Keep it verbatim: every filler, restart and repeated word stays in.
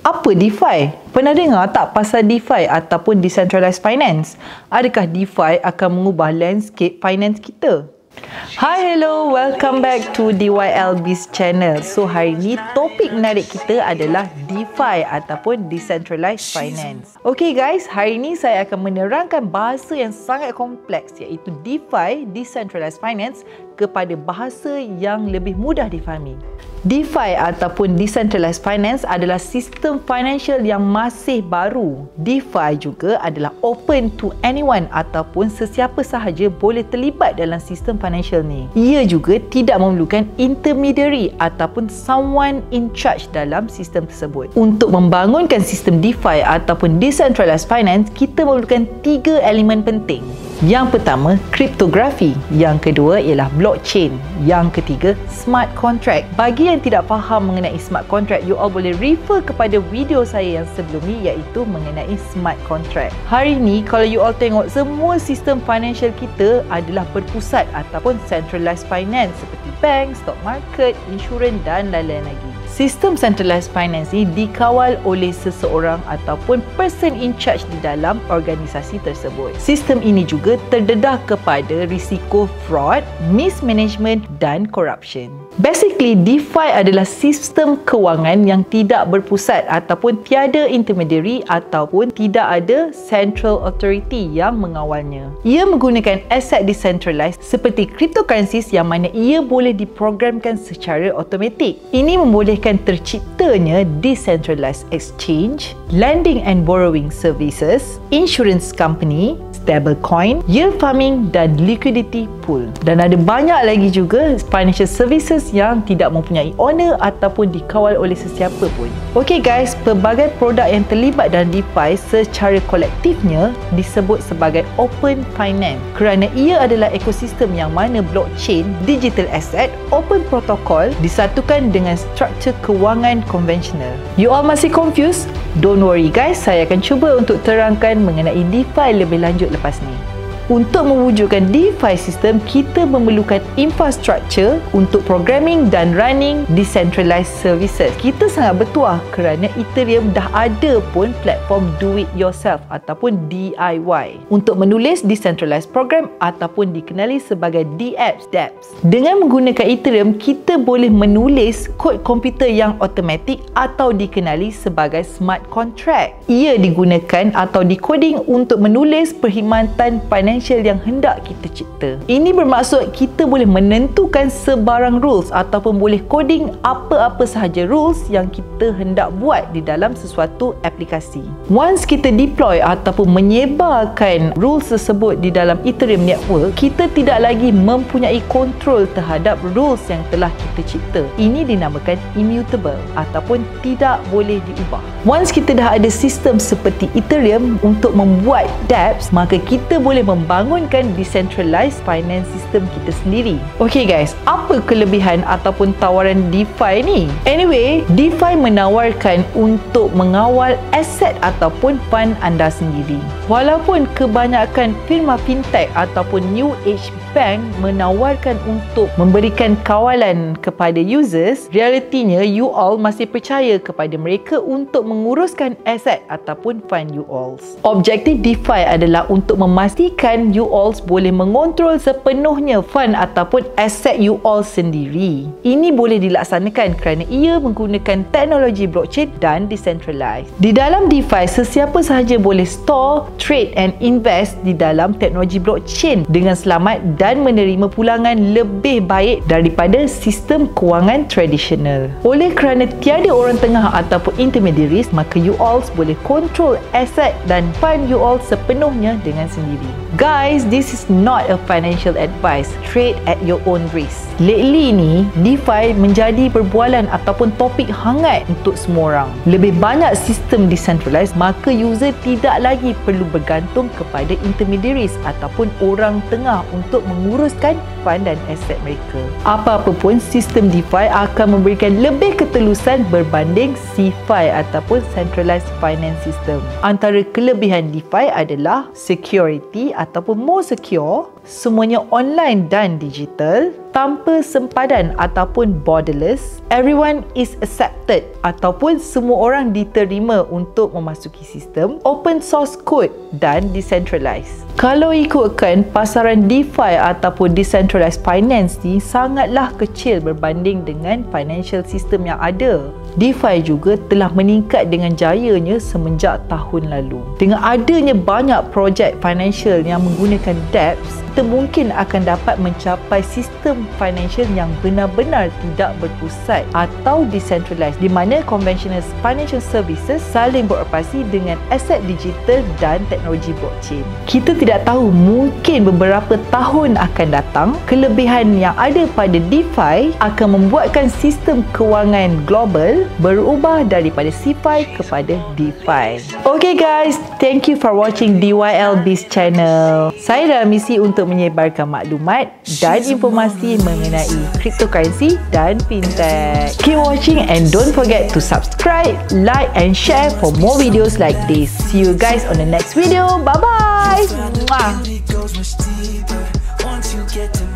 Apa DeFi? Pernah dengar tak pasal DeFi ataupun Decentralized Finance? Adakah DeFi akan mengubah landscape finance kita? Hi, hello, welcome back to D Y L Biz channel. So hari ni topik menarik kita adalah DeFi ataupun Decentralized Finance. Okay guys, hari ni saya akan menerangkan bahasa yang sangat kompleks iaitu DeFi, Decentralized Finance kepada bahasa yang lebih mudah difahami. DeFi ataupun Decentralized Finance adalah sistem financial yang masih baru. DeFi juga adalah open to anyone ataupun sesiapa sahaja boleh terlibat dalam sistem financial ni. Ia juga tidak memerlukan intermediary ataupun someone in charge dalam sistem tersebut. Untuk membangunkan sistem DeFi ataupun Decentralized Finance, kita memerlukan tiga elemen penting. Yang pertama, kriptografi. Yang kedua ialah blockchain. Yang ketiga, smart contract. Bagi yang tidak faham mengenai smart contract, you all boleh refer kepada video saya yang sebelum ni iaitu mengenai smart contract. Hari ni kalau you all tengok, semua sistem financial kita adalah berpusat ataupun centralized finance seperti bank, stock market, insurans dan lain-lain lagi. Sistem centralized finance ini dikawal oleh seseorang ataupun person in charge di dalam organisasi tersebut. Sistem ini juga terdedah kepada risiko fraud, mismanagement dan corruption. Basically, DeFi adalah sistem kewangan yang tidak berpusat ataupun tiada intermediary ataupun tidak ada central authority yang mengawalnya. Ia menggunakan aset decentralized seperti cryptocurrencies yang mana ia boleh diprogramkan secara automatik. Ini membolehkan terciptanya decentralized exchange, lending and borrowing services, insurance company, stablecoin, yield farming dan liquidity pool. Dan ada banyak lagi juga financial services yang tidak mempunyai owner ataupun dikawal oleh sesiapa pun. Okay guys, pelbagai produk yang terlibat dalam DeFi secara kolektifnya disebut sebagai open finance kerana ia adalah ekosistem yang mana blockchain, digital asset, open protocol disatukan dengan struktur kewangan konvensional. You all masih confused? Don't worry guys, saya akan cuba untuk terangkan mengenai DeFi lebih lanjut lepas ni. Untuk mewujudkan DeFi sistem, kita memerlukan infrastruktur untuk programming dan running decentralized services. Kita sangat bertuah kerana Ethereum dah ada pun platform do it yourself ataupun D I Y untuk menulis decentralized program ataupun dikenali sebagai dApps. dApps. Dengan menggunakan Ethereum, kita boleh menulis kod komputer yang automatik atau dikenali sebagai smart contract. Ia digunakan atau dikoding untuk menulis perkhidmatan financial yang hendak kita cipta. Ini bermaksud kita boleh menentukan sebarang rules ataupun boleh coding apa-apa sahaja rules yang kita hendak buat di dalam sesuatu aplikasi. Once kita deploy ataupun menyebarkan rules tersebut di dalam Ethereum network, kita tidak lagi mempunyai kontrol terhadap rules yang telah kita cipta. Ini dinamakan immutable ataupun tidak boleh diubah. Once kita dah ada sistem seperti Ethereum untuk membuat dApps, maka kita boleh membangunkan decentralized finance system kita sendiri. Okay guys, apa kelebihan ataupun tawaran DeFi ni? Anyway, DeFi menawarkan untuk mengawal aset ataupun fund anda sendiri. Walaupun kebanyakan firma fintech ataupun new age bank menawarkan untuk memberikan kawalan kepada users, realitinya you all masih percaya kepada mereka untuk menguruskan aset ataupun fund you all. Objektif DeFi adalah untuk memastikan you all boleh mengontrol sepenuhnya fund ataupun aset you all sendiri. Ini boleh dilaksanakan kerana ia menggunakan teknologi blockchain dan decentralized. Di dalam DeFi, sesiapa sahaja boleh store, trade and invest di dalam teknologi blockchain dengan selamat dan menerima pulangan lebih baik daripada sistem kewangan tradisional. Oleh kerana tiada orang tengah ataupun intermediaries, maka you all boleh control aset dan fund you all sepenuhnya dengan sendiri. Guys, this is not a financial advice. Trade at your own risk. Lately ni, DeFi menjadi perbualan ataupun topik hangat untuk semua orang. Lebih banyak sistem decentralized, maka user tidak lagi perlu bergantung kepada intermediaries ataupun orang tengah untuk menguruskan fund dan aset mereka. Apa-apa pun, sistem DeFi akan memberikan lebih ketelusan berbanding CeFi ataupun Centralized Finance System. Antara kelebihan DeFi adalah security ataupun more secure, semuanya online dan digital, tanpa sempadan ataupun borderless, everyone is accepted ataupun semua orang diterima untuk memasuki sistem, open source code dan decentralized. Kalau ikutkan pasaran DeFi ataupun decentralized finance ni sangatlah kecil berbanding dengan financial system yang ada. DeFi juga telah meningkat dengan jayanya semenjak tahun lalu. Dengan adanya banyak projek financial yang menggunakan dApps, kita mungkin akan dapat mencapai sistem financial yang benar-benar tidak berpusat atau decentralized, di mana conventional financial services saling beroperasi dengan aset digital dan teknologi blockchain. Kita tidak tahu, mungkin beberapa tahun akan datang, kelebihan yang ada pada DeFi akan membuatkan sistem kewangan global berubah daripada CeFi kepada DeFi. Okay guys, thank you for watching D Y L B's channel. Saya dalam misi untuk menyebarkan maklumat dan informasi mengenai cryptocurrency dan fintech. Keep watching and don't forget to subscribe, like and share for more videos like this. See you guys on the next video. Bye bye. Mwah.